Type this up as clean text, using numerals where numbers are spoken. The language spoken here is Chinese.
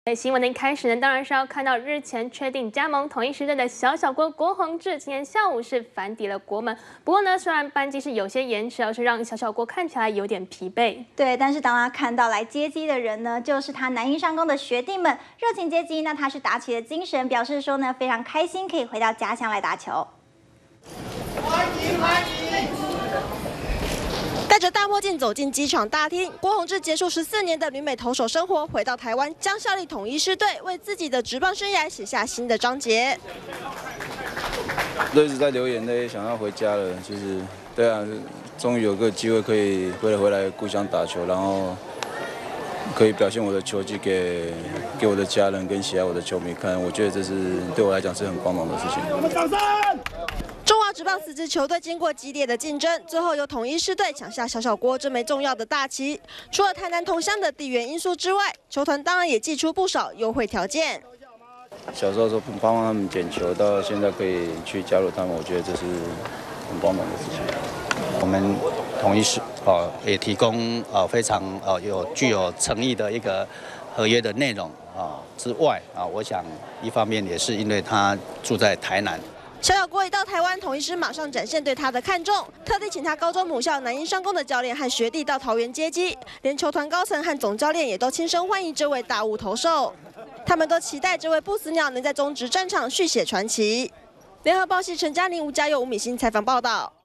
在新闻的一开始呢，当然是要看到日前确定加盟统一狮队的小小郭郭泓志，今天下午是返抵了国门。不过呢，虽然班机是有些延迟，而是让小小郭看起来有点疲惫。 对，但是当他看到来接机的人呢，就是他南一商工的学弟们，热情接机，那他是打起了精神，表示说呢非常开心可以回到家乡来打球。 欢迎欢迎！戴着大墨镜走进机场大厅，郭泓志结束14年的旅美投手生活，回到台湾，将效力统一狮队，为自己的职棒生涯写下新的章节。 都一直在流眼泪，想要回家了。其实，对啊，终于有个机会可以回来故乡打球，然后可以表现我的球技给我的家人跟喜爱我的球迷看。我觉得这是对我来讲是很光荣的事情。 我们掌声！中华职棒4支球队经过激烈的竞争，最后由统一狮队抢下小小郭这枚重要的大旗。除了台南同乡的地缘因素之外，球团当然也祭出不少优惠条件。 小时候说帮他们捡球，到现在可以去加入他们，我觉得这是很光荣的事情。 我们统一狮也提供非常具有诚意的一个合约的内容之外我想一方面也是因为他住在台南。 小小郭一到台湾，统一狮马上展现对他的看重，特地请他高中母校南一商工的教练和学弟到桃园接机，连球团高层和总教练也都亲身欢迎这位大物投手。他们都期待这位不死鸟能在中职战场续写传奇。联合报系陈嘉玲、吴嘉佑、吴敏欣采访报道。